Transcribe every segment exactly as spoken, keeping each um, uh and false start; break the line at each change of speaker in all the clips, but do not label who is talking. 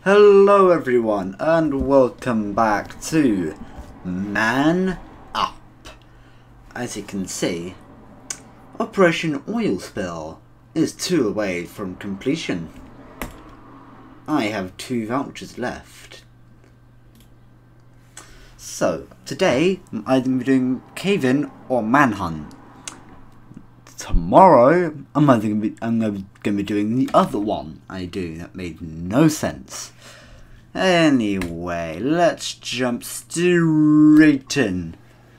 Hello everyone and welcome back to Man Up. As you can see, Operation Oil Spill is two away from completion. I have two vouchers left. So, today I'm either going to be doing cave-in or manhunt. Tomorrow, I'm either going to be, I'm going to be doing the other one I do that made no sense. Anyway, let's jump straight in.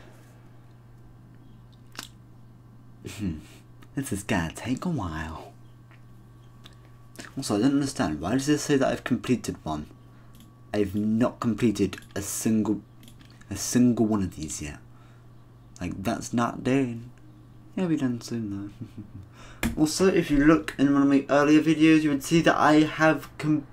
This is gonna take a while. Also, I don't understand. Why does it say that I've completed one? I've not completed a single, a single one of these yet. Like, that's not done. It'll be done soon though. Also, if you look in one of my earlier videos, you would see that I have com-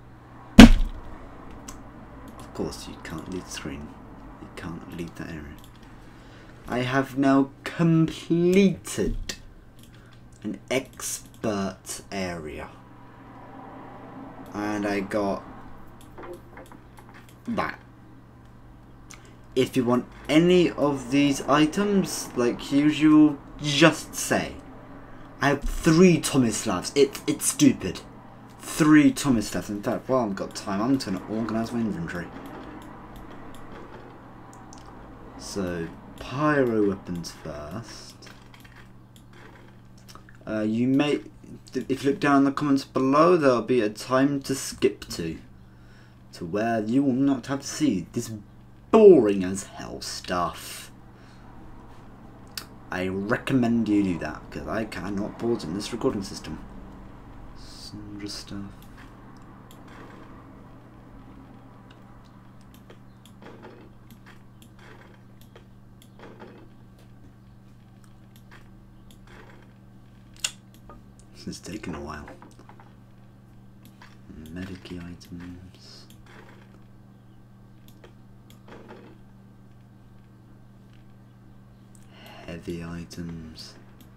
Of course, you can't leave the screen. You can't leave that area. I have now completed an expert area. And I got that. If you want any of these items, like usual, just say. I have three Tomislavs. It, it's stupid. Three Tomislavs. In fact, while I've got time, I'm just going to organise my inventory. So, pyro weapons first. Uh, you may, if you look down in the comments below, there'll be a time to skip to. To where you will not have to see this boring as hell stuff. I recommend you do that, because I cannot pause in this recording system. Some stuff. This is taking a while. Medic items. Heavy items.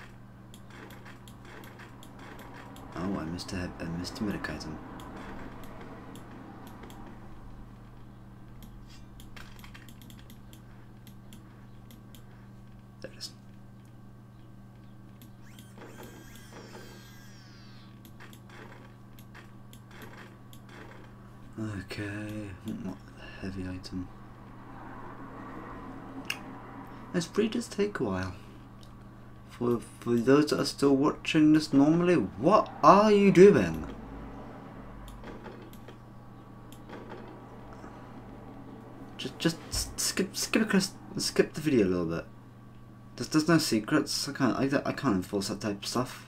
Oh, I missed a, I missed a medic item. There it is. Okay, what heavy item? This really does take a while. For for those that are still watching this normally, what are you doing? Just just skip skip across, skip the video a little bit. There's there's no secrets. I can't I, I can't enforce that type of stuff.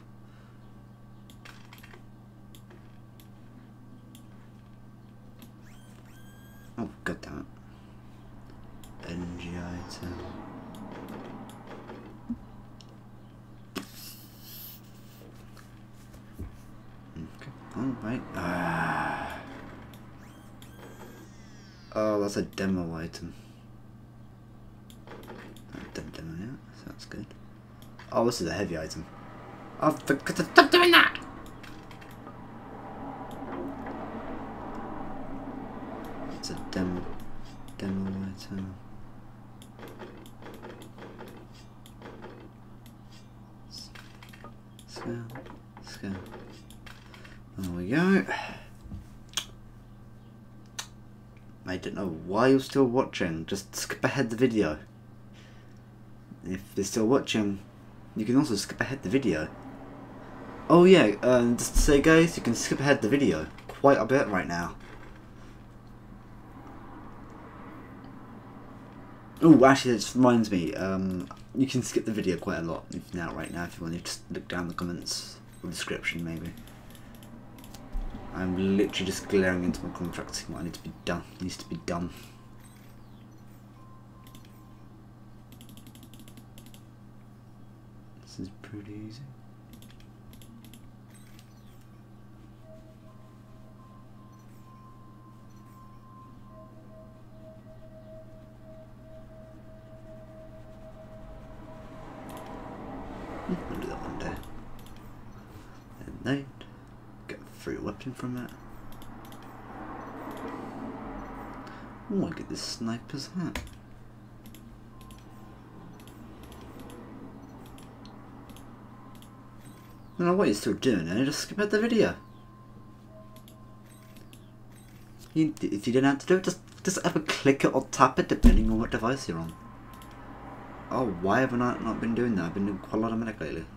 Oh, god damn it. Energy item. Okay, alright. Ah. Oh, that's a demo item. I've done demo yet, so that's good. Oh, this is a heavy item. Oh, forgot to stop doing that! It's a demo, demo item. Scale, scale. There we go. I don't know why you're still watching. Just skip ahead the video. If you're still watching, you can also skip ahead the video. Oh yeah, um, just to say guys, you can skip ahead the video quite a bit right now. Oh, actually, this reminds me. Um, you can skip the video quite a lot now, right now, if you want to just look down the comments or description, maybe. I'm literally just glaring into my contract, seeing what I need to be done. Needs to be done. This is pretty easy. I'll do that one day. And then get a free weapon from it. Oh, I get this sniper's hat. I don't know what you're still doing there, just skip out the video. You, if you didn't have to do it, just, just have a click it or tap it depending on what device you're on. Oh, why have I not, not been doing that? I've been doing quite a lot of medic lately.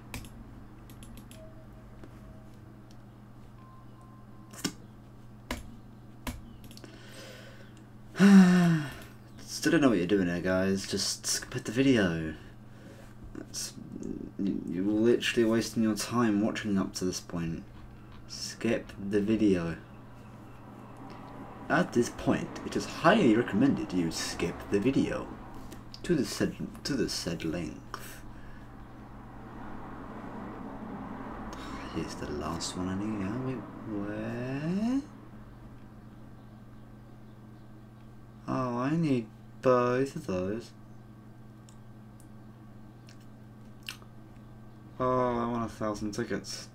Still don't know what you're doing there, guys. Just skip out the video. That's, you're literally wasting your time watching up to this point. Skip the video. At this point, it is highly recommended you skip the video to the said to the said length. Here's the last one I need. Are we where? Oh, I need both of those. Oh, I want a thousand tickets.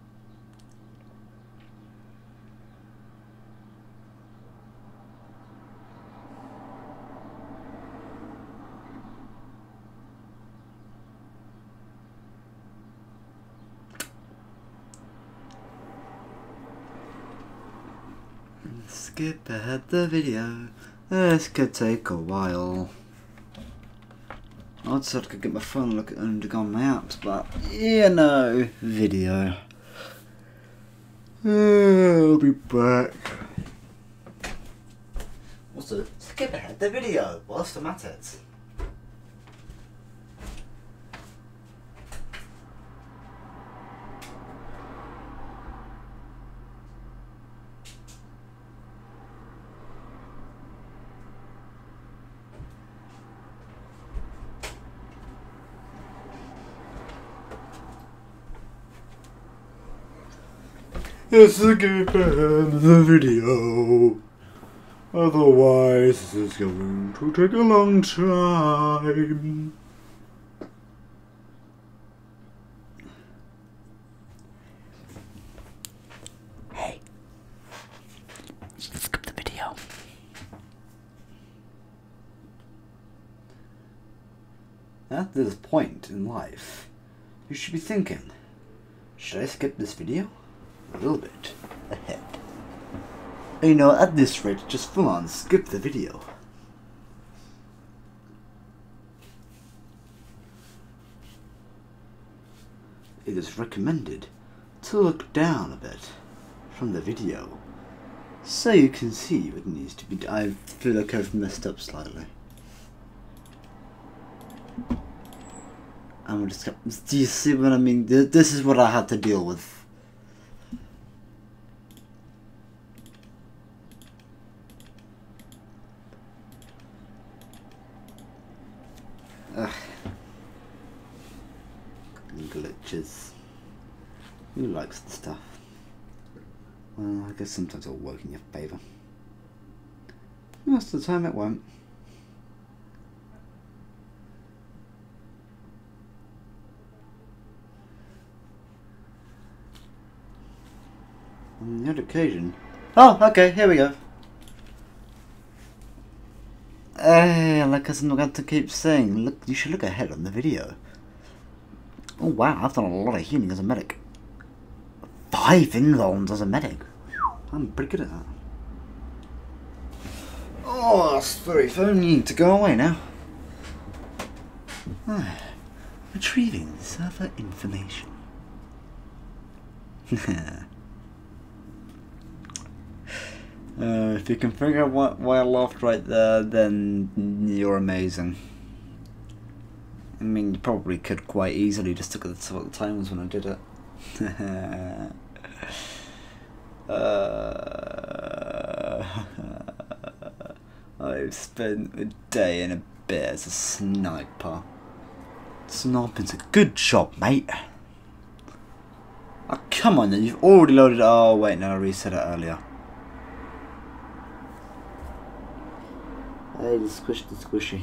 Skip ahead the video. This could take a while. I'd say I could get my phone and look at undergone my apps, but you know, video. I'll be back. Also, skip ahead the video whilst I'm at it. Let's skip ahead the video. Otherwise, this is going to take a long time. Hey, skip the video. At this point in life, you should be thinking, should I skip this video? A little bit ahead. You know, at this rate, just full on skip the video. It is recommended to look down a bit from the video so you can see what needs to be done. I feel like I've messed up slightly. I'm just. Do you see what I mean? This is what I had to deal with. Ugh. Glitches. Who likes the stuff? Well, I guess sometimes it'll work in your favour. Most of the time it won't. On the odd occasion. Oh, okay, here we go. Hey, like I'm not going to keep saying, look, you should look ahead on the video. Oh wow, I've done a lot of healing as a medic. Five invulns as a medic. I'm pretty good at that. Oh, that's very phone. You need to go away now. Ah, retrieving server information. Uh, if you can figure out what, why I laughed right there, then you're amazing. I mean, you probably could quite easily, just look at the, what the time was when I did it. uh, I've spent a day and a bit as a sniper. Sniping's a good job, mate. Oh, come on, then, you've already loaded it. Oh, wait, no, I reset it earlier. Hey, the squish the squishy.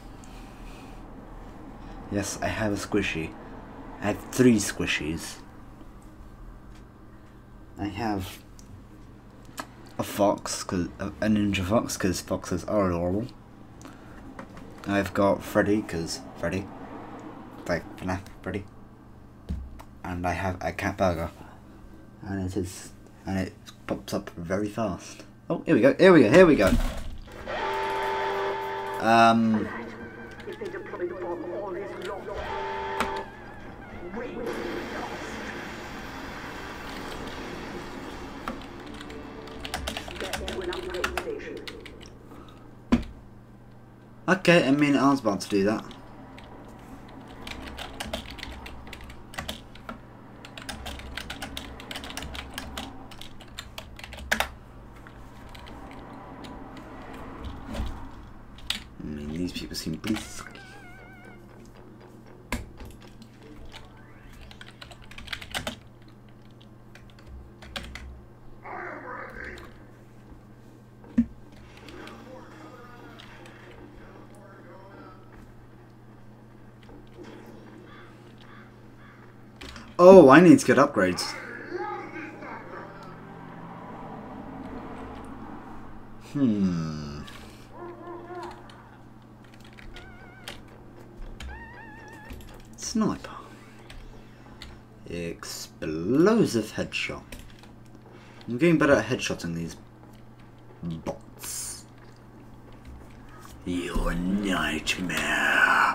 Yes, I have a squishy. I have three squishies. I have a fox, cause a ninja fox, because foxes are adorable. I've got Freddy, because Freddy, like FNAF Freddy, and I have a cat burger, and it is, and it pops up very fast. Oh, here we go, here we go, here we go. Um. Okay, I mean, I was about to do that. I mean, these people seem pretty sucky. Oh, I need to get upgrades. Hmm. Sniper. Explosive headshot. I'm getting better at headshotting these bots. Your nightmare.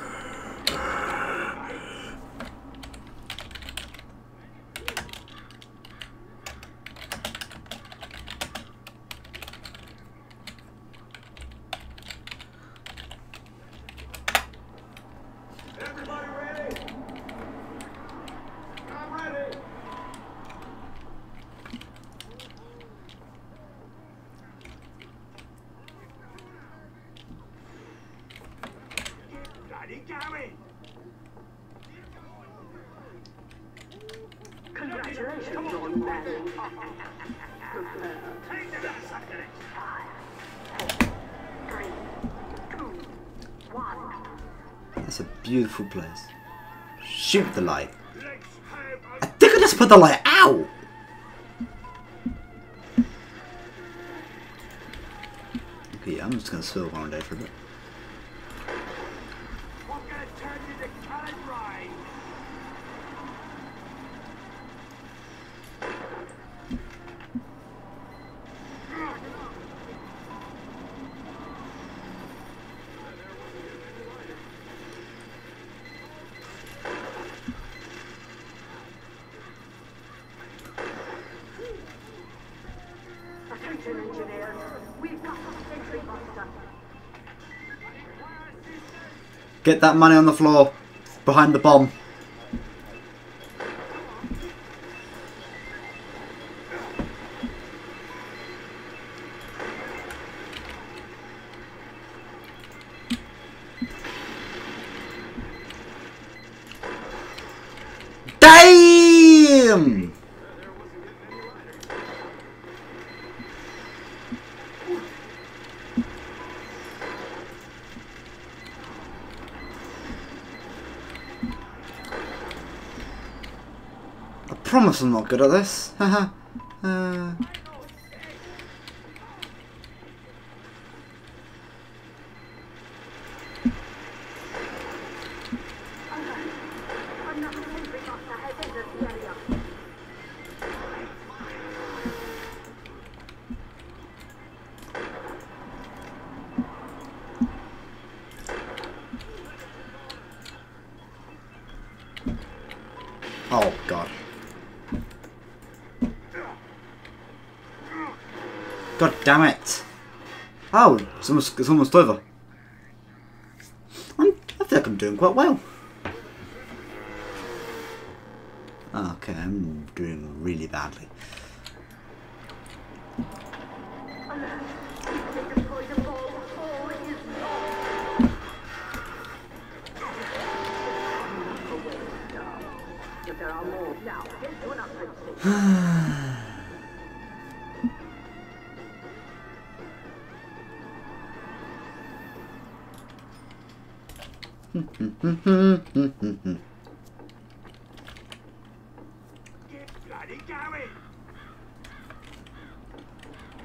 Congratulations on Mann Up.
That's a beautiful place. Shoot the light. I think I just put the light out. Okay, yeah, I'm just gonna spill one day for a bit.
Engineers, we've got a sentry buster.
Get that money on the floor behind the bomb. Damn! I promise I'm not good at this. Haha. uh. Oh god. God damn it. Oh, it's almost, it's almost over. I'm, I feel like I'm doing quite well. Okay, I'm doing really badly.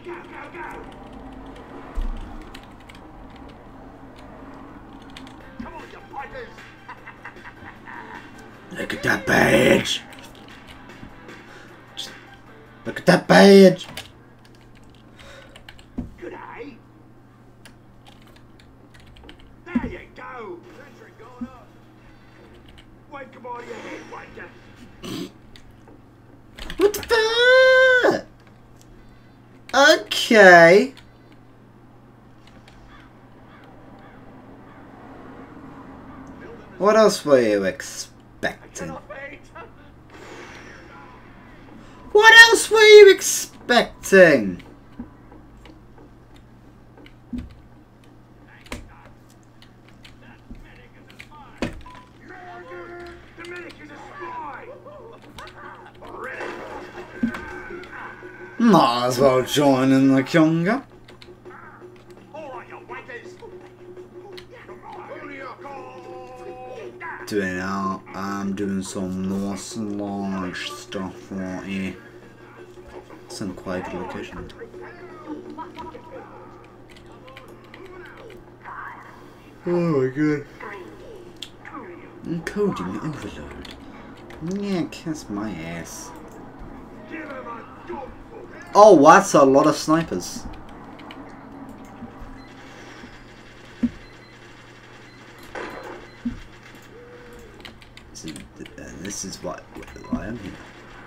Look at that badge! Just look at that badge!
Good day. There you go. Sentry going up. Wake him out of your head, waiter.
What the fuck? Okay. What else were you expecting? What else were you expecting? Might as well join in the conga. Doing out, I'm doing some nice large stuff right here. It's in quite a good location. Oh my god. Encoding overload. Yeah, kiss my ass. Oh, that's a lot of snipers. So, uh, this is what, what I am here.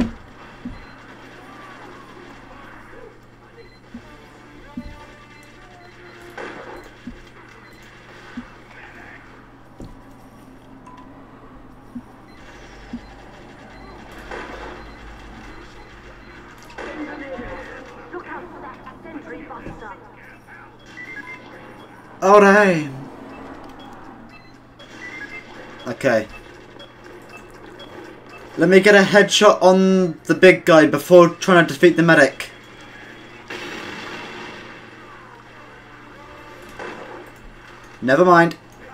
Oh, damn. Okay. Let me get a headshot on the big guy before trying to defeat the medic. Never mind.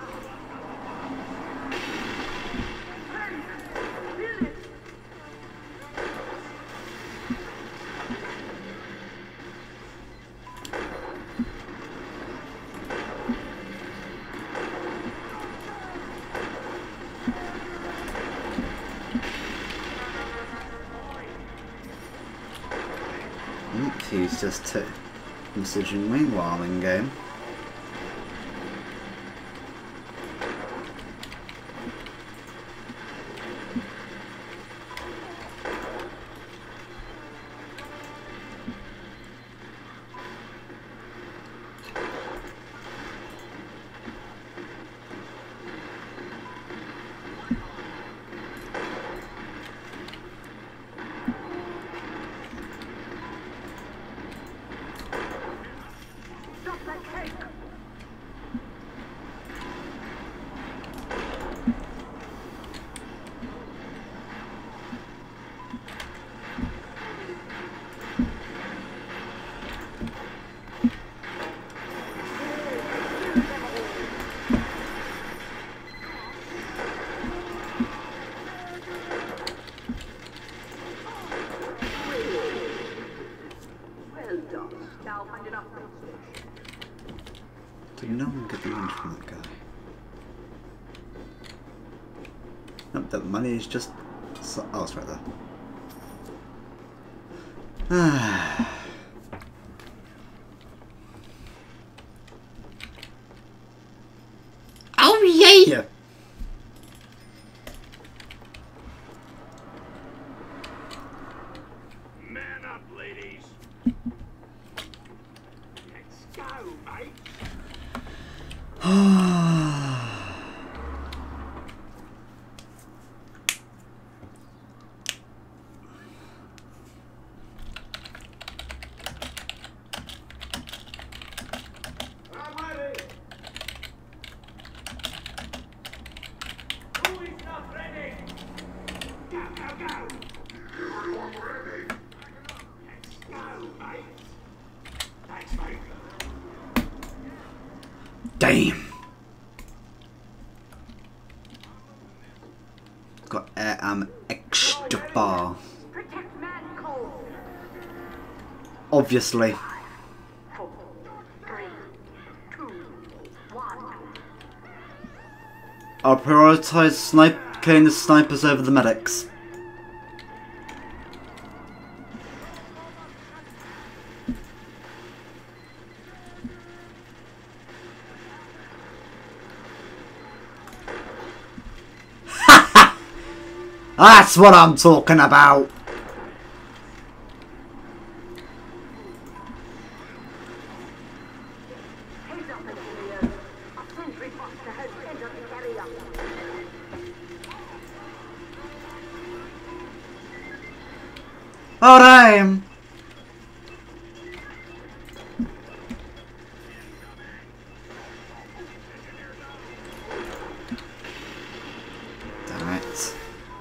He's just t messaging me while I'm in game. Did no one get the money from that guy? Nope, that money is just... So oh, it's right there. Ah. Oh yeah!
Man up, ladies. Let's go, mate.
Damn. Got air um extra bar. Obviously. I'll prioritise snipe killing the snipers over the medics. That's what I'm talking about!
Heads up, engineers. A sentry buster has entered the area.
Oh damn! Damn it.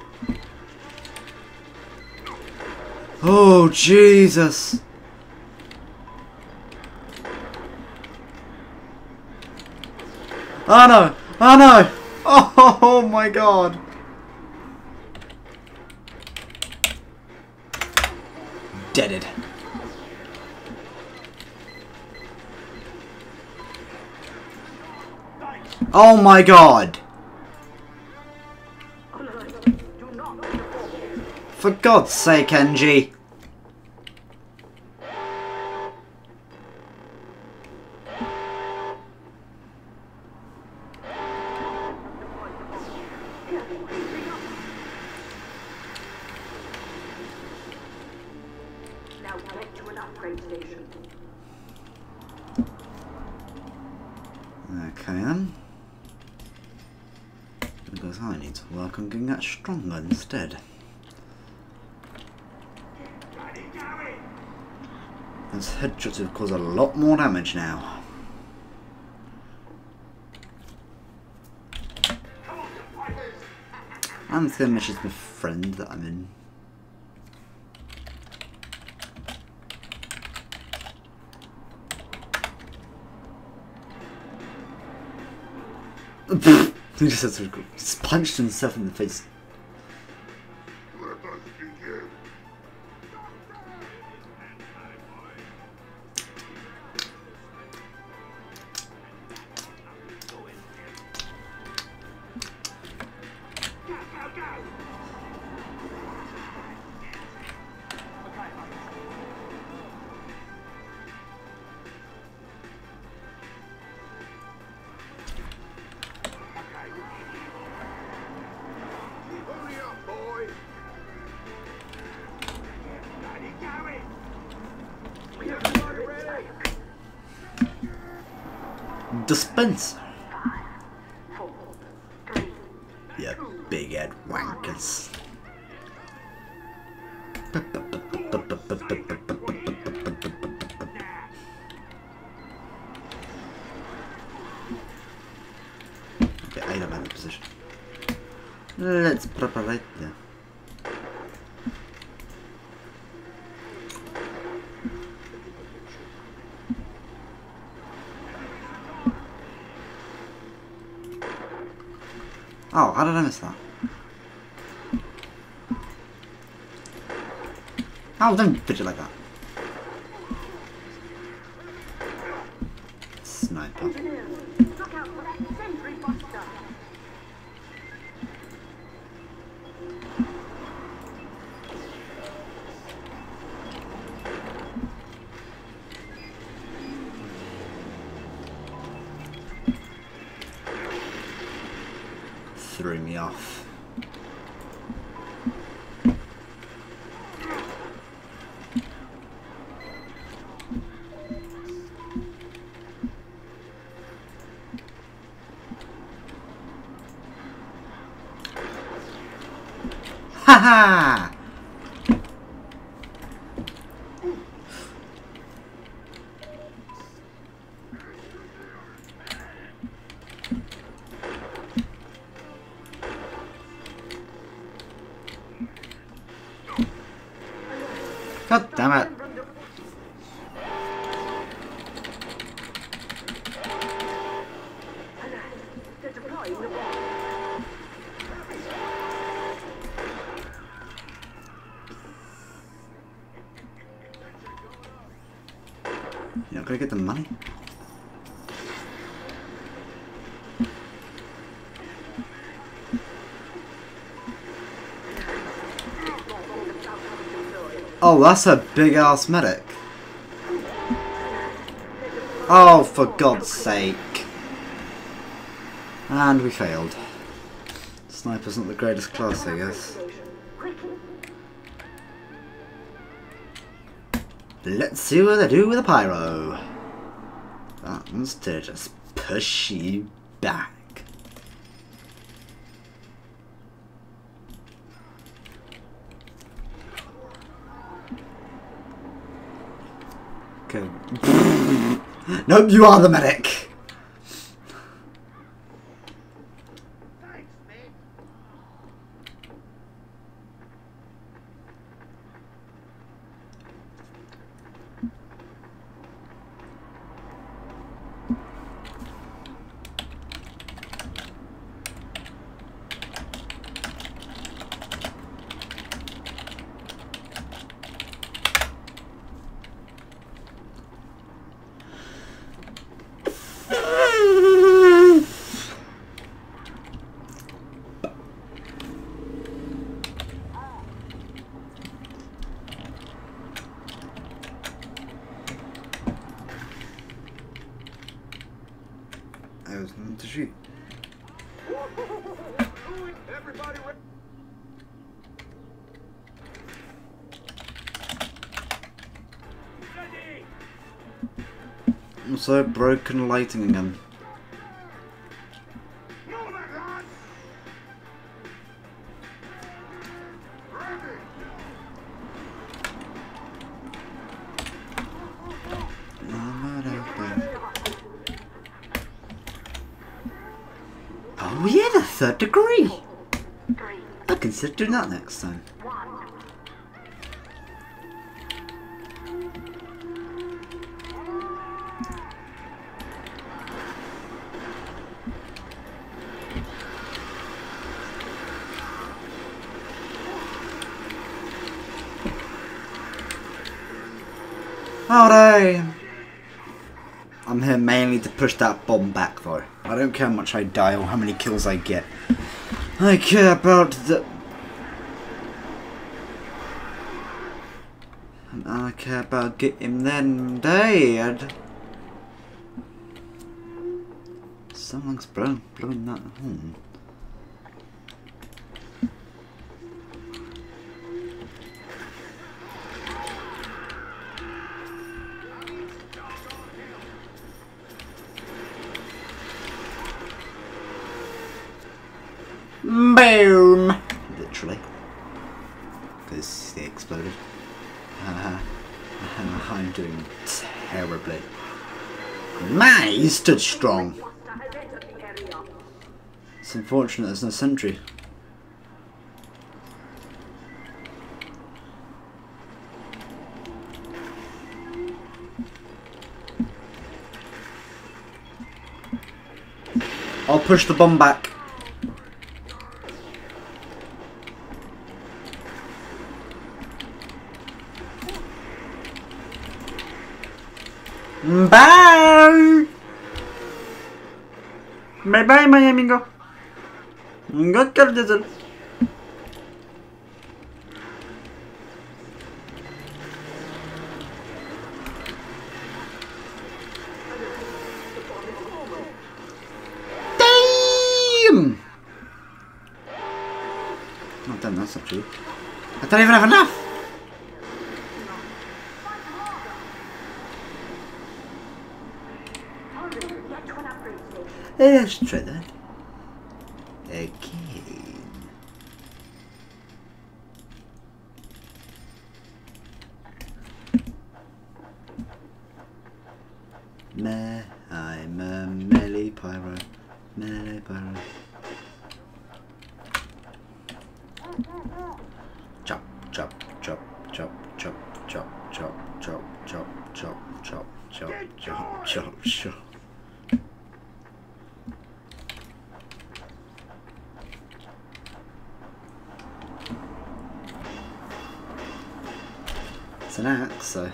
Oh Jesus! Oh no! Oh no! Oh, oh my god! Deaded. Oh my god!
Alert. Do not be fooled.
For God's sake, N G!
Now get to an upgrade station.
Okay then. Because I need to work on getting that stronger instead. Those headshots have caused a lot more damage now. I'm just gonna message my friend that I'm in. He just, has to, just punched himself in the face.
Let us begin. Go, go, go! Hurry up, boy! Bloody going! We have to go ready!
Dispenser.
Four, three,
You big head wankers. Okay, I don't have a position. Let's prepare right there. Oh, how did I miss that? Oh, don't fidget like that. Sniper.
engineers. Look out for that sentry buster.
Threw me off. Ha ha! God damn it.
They're deploying the bomb.
You're not gonna get the money? Oh, that's a big ass medic. Oh, for God's sake. And we failed. Sniper's not the greatest class, I guess. Let's see what they do with a pyro. That one's to just push you back. Okay. Nope, you are the medic. I was meant to shoot.
Everybody ready?
Also, broken lighting again.
Move it, lads! Ready!
Oh yeah, the third degree!
Three,
I consider doing that next time.
one.
Howdy! I'm here mainly to push that bomb back though. I don't care how much I die or how many kills I get. I care about the... I care about getting them dead. Someone's blowing, blowing that horn. Boom! Literally. Because they exploded. Uh, I'm doing terribly. Man, he stood strong. It's unfortunate there's no sentry. I'll push the bomb back. Bye! Bye bye, my amigo. God cardizel. Damn! Oh, damn, that's not true. I don't even have enough. Let's try that again. Me, I'm a melee pyro, melee pyro. Chop, chop, chop, chop, chop, chop, chop, chop, chop, chop, chop, chop, chop, chop, chop. It's an axe, so.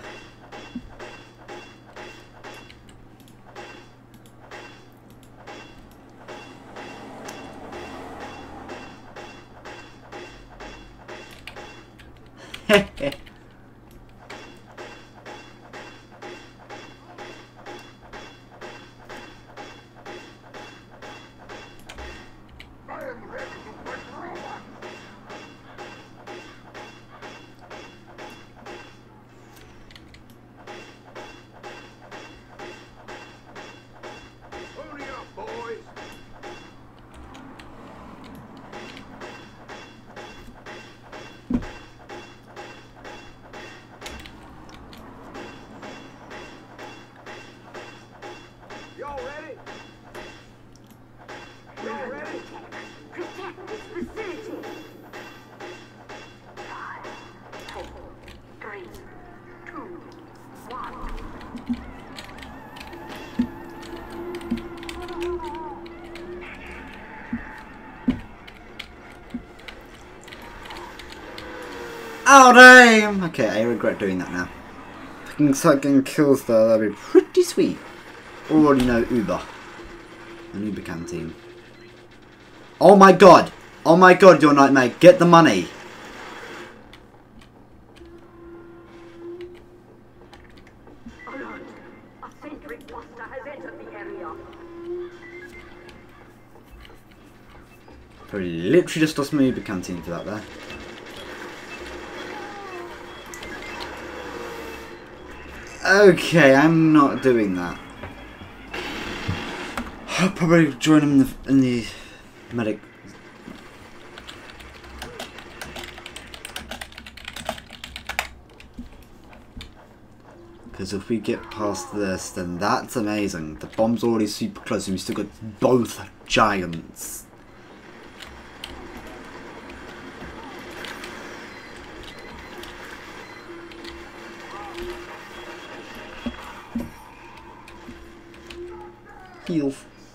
Out aim! Okay, I regret doing that now. If I can start getting kills though, that'd be pretty sweet. Already know Uber. An Uber canteen. Oh my god! Oh my god, your nightmare. Get the money!
Alert! A sentry buster has entered the area.
Probably literally just lost my Uber canteen for that there. Okay, I'm not doing that. I'll probably join him in the, in the medic. Because if we get past this, then that's amazing. The bomb's already super close and we still got both giants. Heal.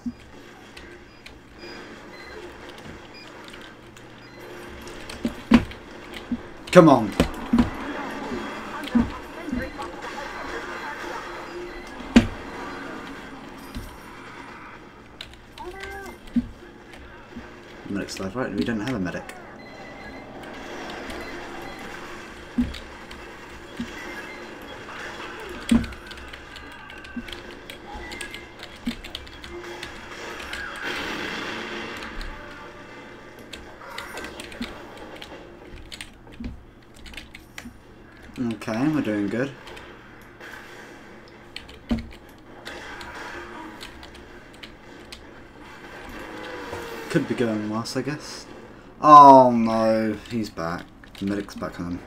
Come on. Medic's life, right? We don't have a medic. Okay, we're doing good. Could be going worse, I guess. Oh no, he's back. The medic's back home.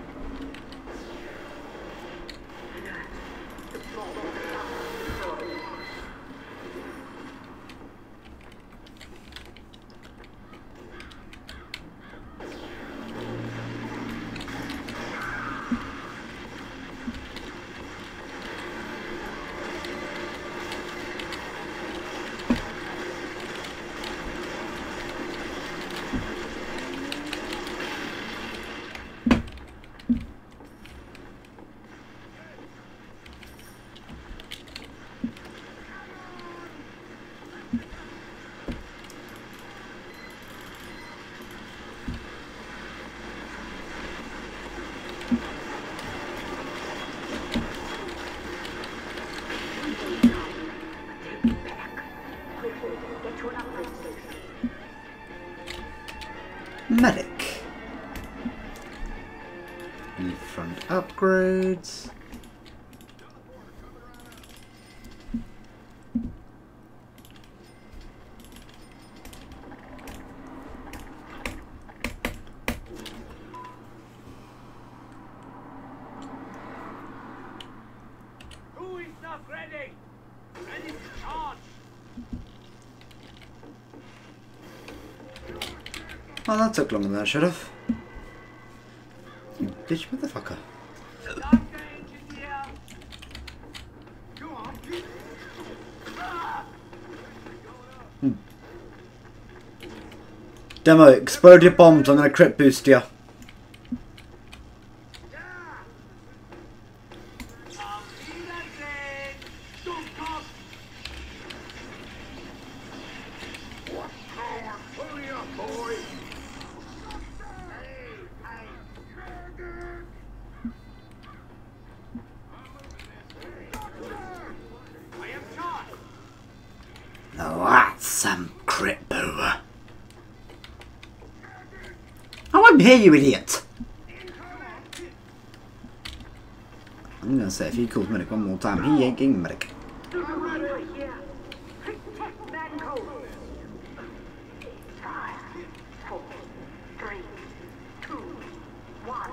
Medic. Need front upgrades.
Who is not ready? Ready to charge.
Oh, that took longer than I should have. You bitch motherfucker.
Start the engine here. Go on. Ah!
Demo, explode your bombs. I'm gonna crit boost you. Now that's some crit boo. Oh, I'm here, you idiot! I'm gonna say if he calls medic one more time, he ain't getting medic.
Over here. Protect that code. Five, four, three, two, one.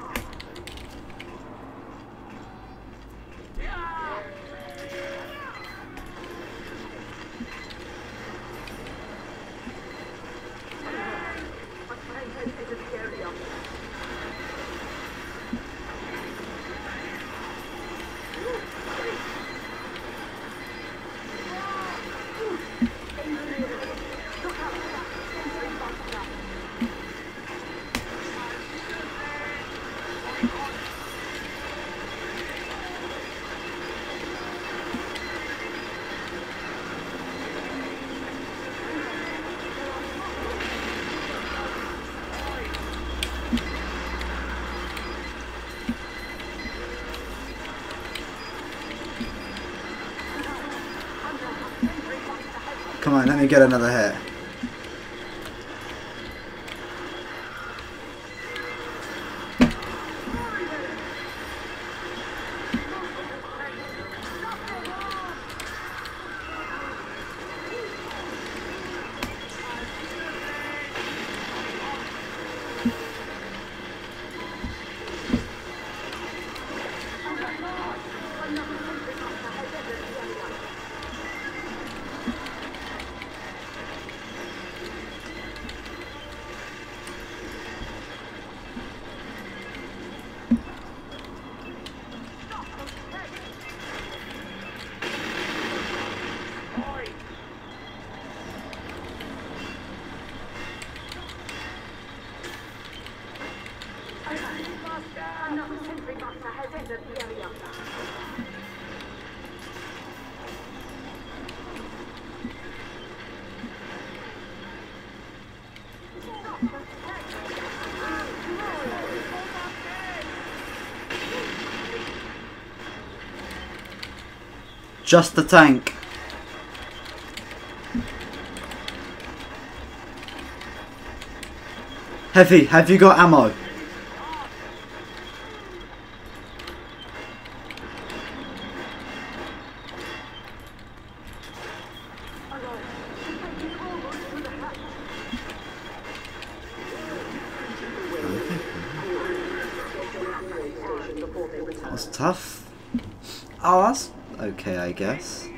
Come on, let me get another hit.
Another sentry buster has entered the area.
Just the tank. Heavy, have you got ammo? That was tough. Oh, that's okay, I guess.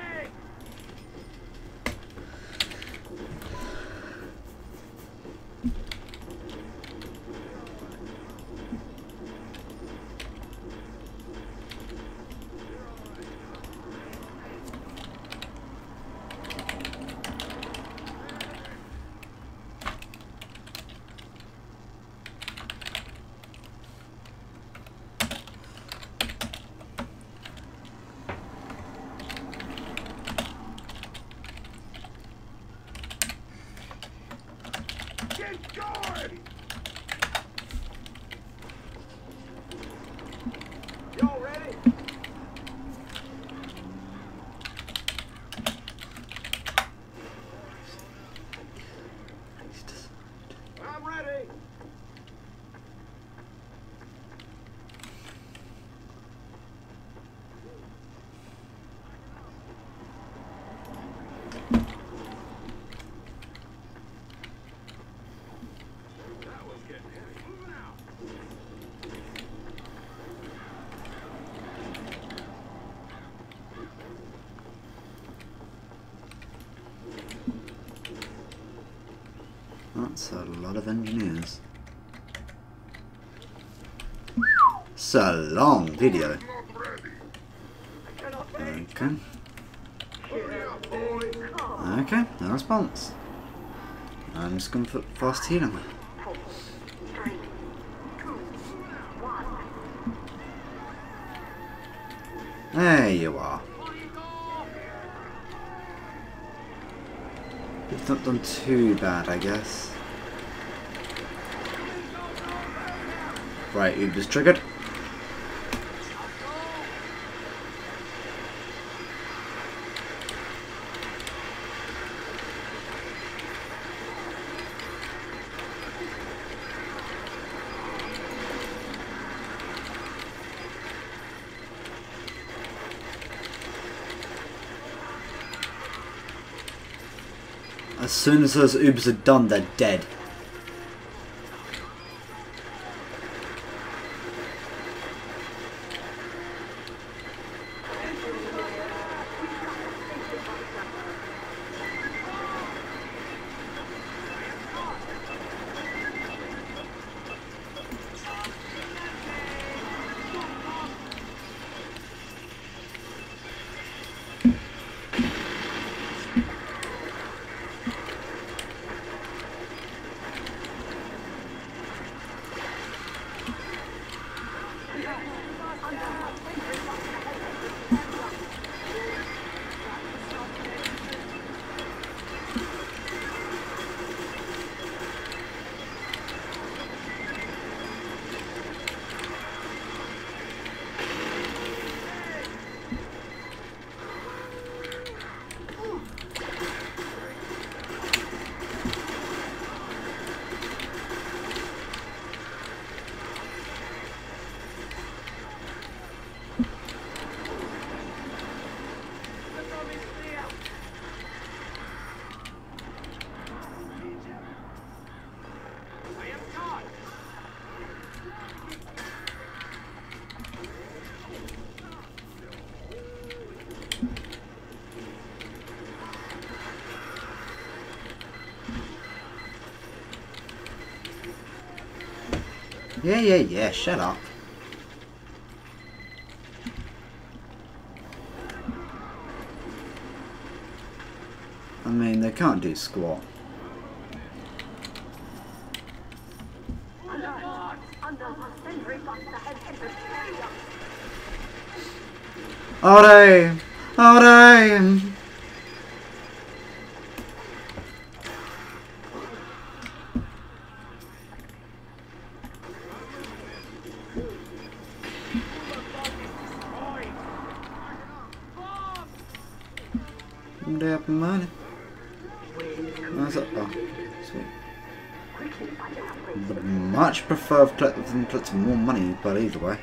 Get going! Y'all ready? I'm ready. That was getting heavy. Moving out.
That's a lot of engineers. It's a long video. Okay. Okay, no response. I'm just going to put fast healing.
Four, three, two, one.
There you are. It's not done too bad, I guess. Right, Uber's triggered. As soon as those Ubers are done, they're dead. Yeah, yeah, yeah, shut up. I mean, they can't do squat. Alright! Alright! They have money. That's up. Oh, sweet. But much prefer them put more money, but either way.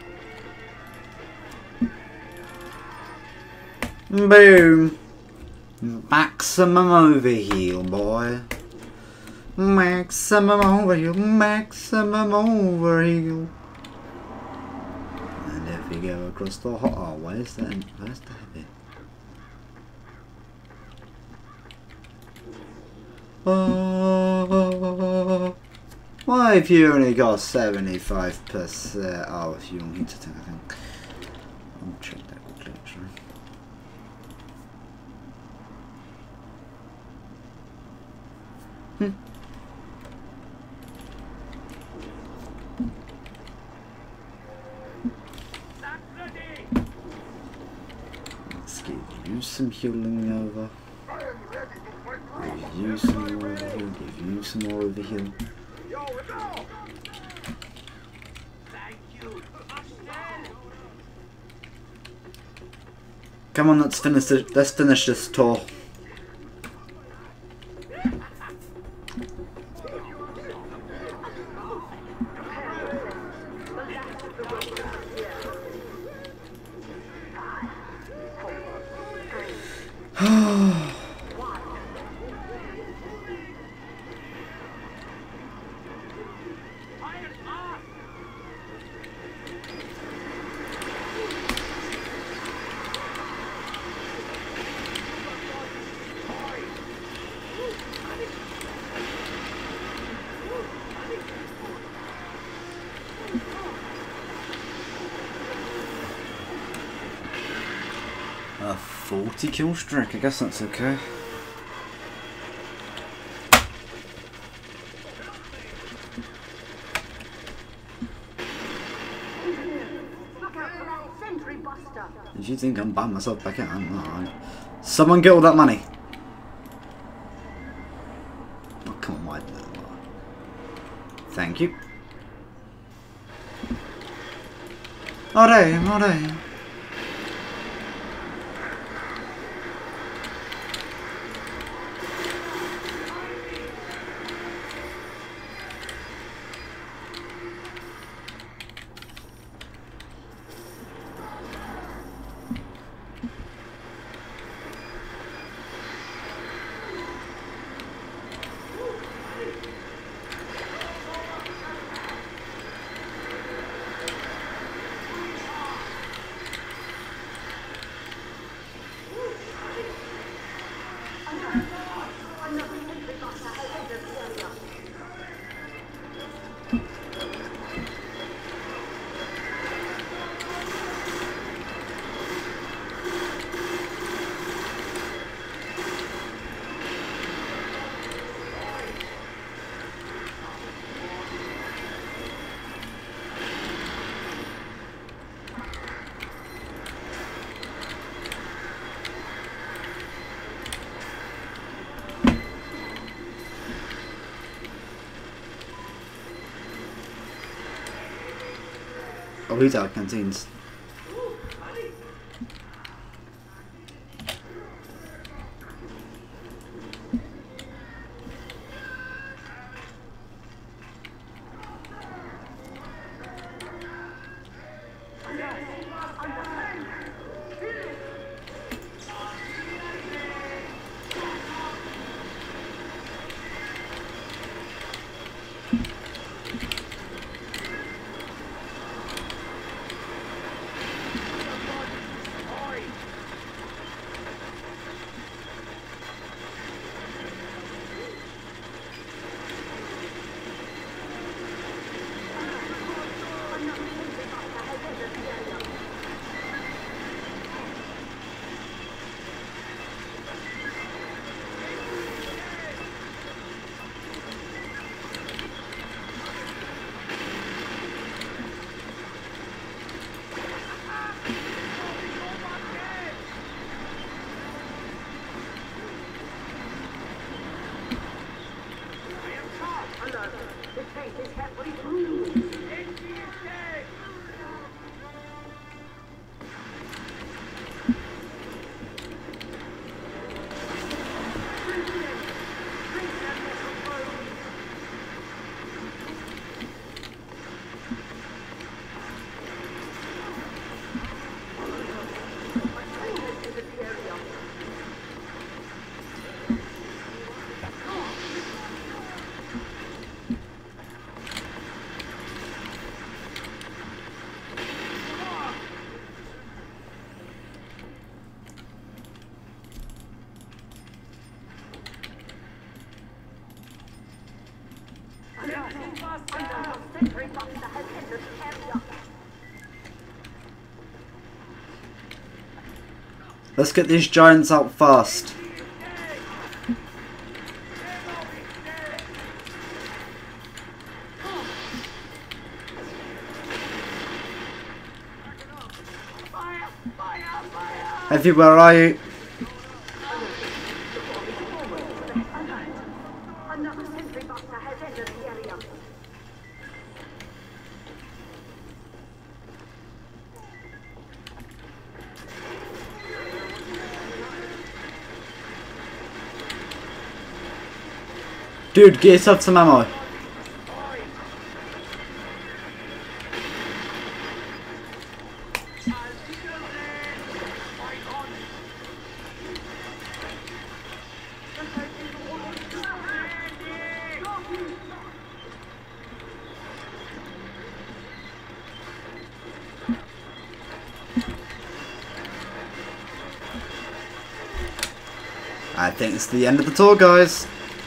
Boom! Maximum overheal, boy. Maximum overheal, maximum overheal. And if you go across the hot, oh, where's the where's the heavy? Oh, why have you only got seventy-five percent? Oh, if you don't need to take, I think. I'll check that quickly, actually. Hmm. Let's give you some healing over. Give you some more overheal, give you some more overheal. Come on, let's finish this, let's finish this tour. A forty kill streak, I guess that's okay. If you think I'm buying myself back out, I'm not. Someone get all that money. Oh, come on, why? Thank you. Alright, alright. Oh, he's out of canteens.
sentry buster has entered the area.
Let's get these giants out fast. Heavy, where are you?
Another sentry buster has entered the area.
Dude, get yourself some ammo. I think it's the end of the tour, guys.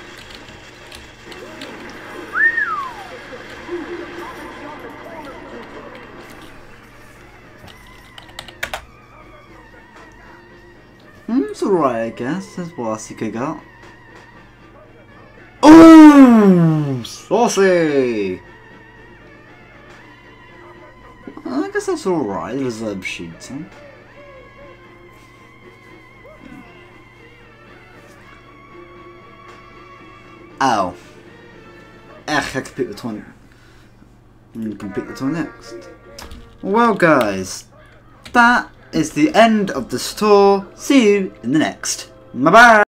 Hmm, it's alright, I guess. There's worse you could get. Ooh, saucy! I guess that's alright. Reserve shooting. Oh. Ech, I can pick which one. You can pick which one next. Well, guys, that is the end of the tour. See you in the next. Bye bye!